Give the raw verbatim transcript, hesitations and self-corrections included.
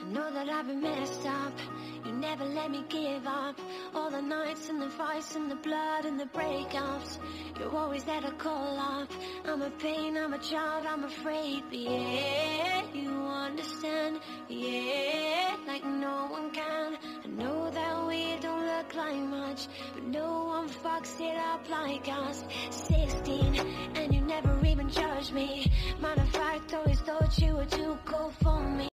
know that I've been messed up. You never let me give up. All the nights and the fights and the blood and the breakups, you're always there to call up. I'm a pain, I'm a child, I'm afraid, but yeah, you understand, yeah, like no one can. I know that we don't look like much, but no one fucks it up like us. Sixteen, and you never even judged me. Matter of fact, always thought you were too cool for me.